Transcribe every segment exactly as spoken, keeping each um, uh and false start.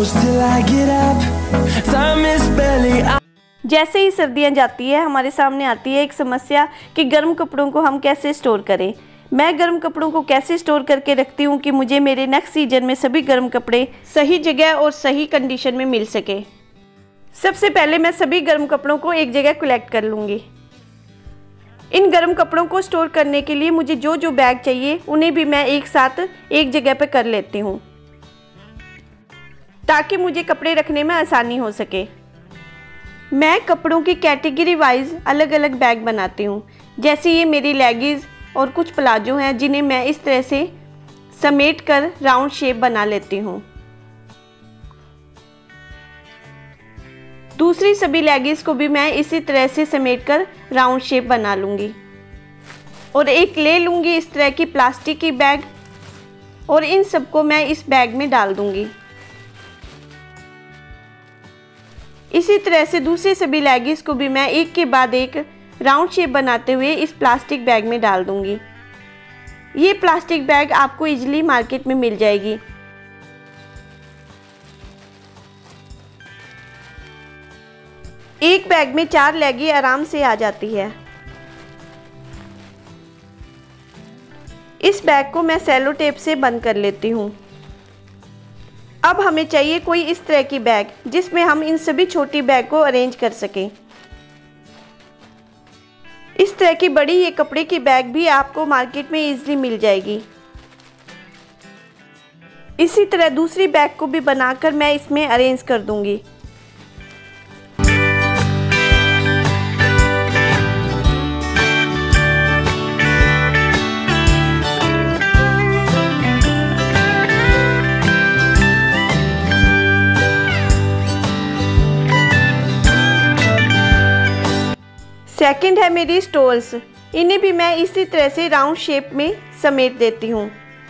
close till I get up. Time is barely. जैसे ही सर्दियाँ जाती है हमारे सामने आती है एक समस्या कि गर्म कपड़ों को हम कैसे स्टोर करें। मैं गर्म कपड़ों को कैसे स्टोर करके रखती हूँ कि मुझे मेरे नेक्स्ट सीजन में सभी गर्म कपड़े सही जगह और सही कंडीशन में मिल सके। सबसे पहले मैं सभी गर्म कपड़ों को एक जगह कलेक्ट कर लूँगी। इन गर्म कपड़ों को स्टोर करने के लिए मुझे जो जो बैग चाहिए उन्हें भी मैं एक साथ एक जगह पर कर लेती हूँ ताकि मुझे कपड़े रखने में आसानी हो सके। मैं कपड़ों की कैटेगरी वाइज अलग अलग बैग बनाती हूँ। जैसे ये मेरी लेगिंग्स और कुछ प्लाजो हैं जिन्हें मैं इस तरह से समेट कर राउंड शेप बना लेती हूँ। दूसरी सभी लेगिंग्स को भी मैं इसी तरह से समेट कर राउंड शेप बना लूँगी और एक ले लूँगी इस तरह की प्लास्टिक की बैग और इन सबको मैं इस बैग में डाल दूँगी। इसी तरह से दूसरी सभी लेगिंग्स को भी मैं एक के बाद एक राउंड शेप बनाते हुए इस प्लास्टिक बैग में डाल दूँगी। ये प्लास्टिक बैग आपको इजीली मार्केट में मिल जाएगी। एक बैग में चार लेगी आराम से आ जाती है। इस बैग को मैं सेलो टेप से बंद कर लेती हूँ। अब हमें चाहिए कोई इस तरह की बैग जिसमें हम इन सभी छोटी बैग को अरेंज कर सकें। इस तरह की बड़ी ये कपड़े की बैग भी आपको मार्केट में इजीली मिल जाएगी। इसी तरह दूसरी बैग को भी बनाकर मैं इसमें अरेंज कर दूंगी। सेकंड है मेरी स्टोल्स। इन्हें भी मैं इसी तरह से राउंड शेप में समेट देती हूँ।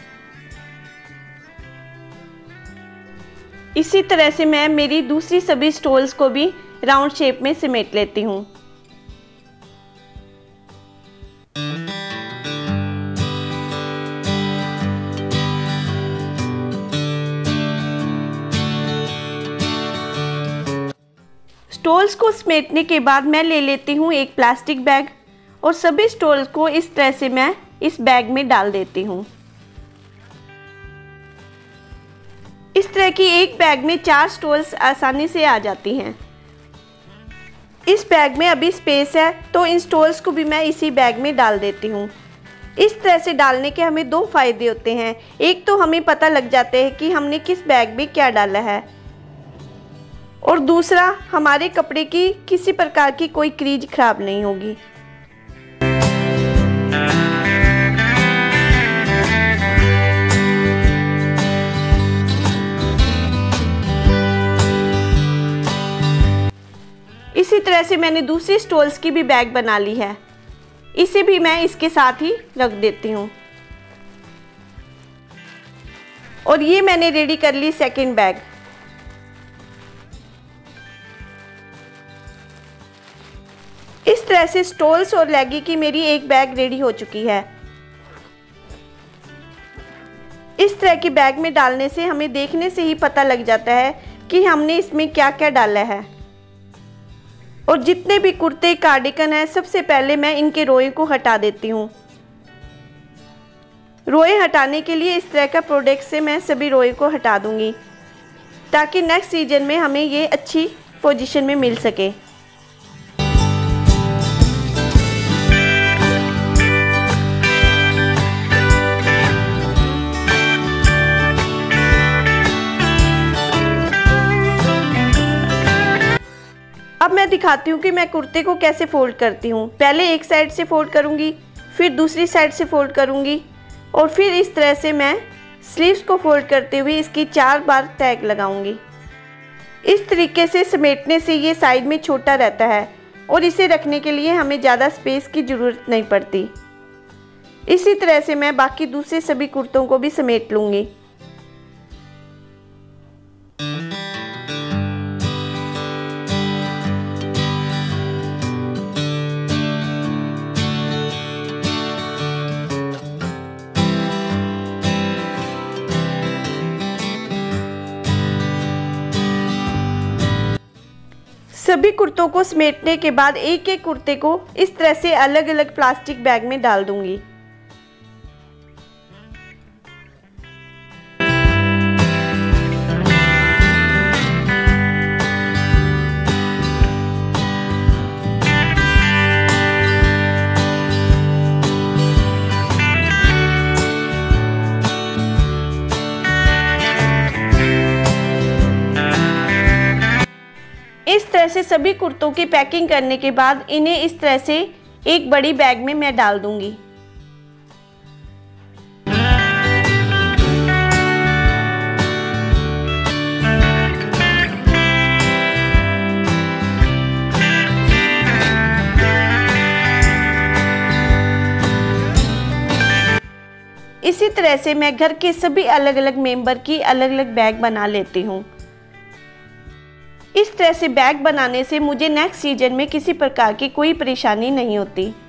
इसी तरह से मैं मेरी दूसरी सभी स्टोल्स को भी राउंड शेप में समेट लेती हूँ। स्टोल्स को समेटने के बाद मैं ले लेती हूँ एक प्लास्टिक बैग और सभी स्टोल्स को इस तरह से मैं इस बैग में डाल देती हूँ। इस तरह की एक बैग में चार स्टोल्स आसानी से आ जाती हैं। इस बैग में अभी स्पेस है तो इन स्टोल्स को भी मैं इसी बैग में डाल देती हूँ। इस तरह से डालने के हमें दो फायदे होते हैं। एक तो हमें पता लग जाता है कि हमने किस बैग में क्या डाला है और दूसरा हमारे कपड़े की किसी प्रकार की कोई क्रीज खराब नहीं होगी। इसी तरह से मैंने दूसरी स्टोल्स की भी बैग बना ली है। इसे भी मैं इसके साथ ही रख देती हूँ और ये मैंने रेडी कर ली सेकंड बैग। इस तरह से स्टोल्स और लेगी की मेरी एक बैग रेडी हो चुकी है। इस तरह की बैग में डालने से हमें देखने से ही पता लग जाता है कि हमने इसमें क्या क्या डाला है। और जितने भी कुर्ते कार्डिगन हैं सबसे पहले मैं इनके रोए को हटा देती हूँ। रोए हटाने के लिए इस तरह का प्रोडक्ट से मैं सभी रोए को हटा दूंगी ताकि नेक्स्ट सीजन में हमें ये अच्छी पोजीशन में मिल सके। अब मैं दिखाती हूँ कि मैं कुर्ते को कैसे फोल्ड करती हूँ। पहले एक साइड से फोल्ड करूँगी, फिर दूसरी साइड से फोल्ड करूँगी और फिर इस तरह से मैं स्लीव्स को फोल्ड करते हुए इसकी चार बार टैग लगाऊंगी। इस तरीके से समेटने से ये साइड में छोटा रहता है और इसे रखने के लिए हमें ज़्यादा स्पेस की ज़रूरत नहीं पड़ती। इसी तरह से मैं बाकी दूसरे सभी कुर्तों को भी समेट लूँगी। सभी कुर्तों को समेटने के बाद एक एक कुर्ते को इस तरह से अलग अलग प्लास्टिक बैग में डाल दूंगी। इस तरह से सभी कुर्तों की पैकिंग करने के बाद इन्हें इस तरह से एक बड़ी बैग में मैं डाल दूंगी। इसी तरह से मैं घर के सभी अलग अलग मेंबर की अलग अलग बैग बना लेती हूँ। इस तरह से बैग बनाने से मुझे नेक्स्ट सीजन में किसी प्रकार की कोई परेशानी नहीं होती।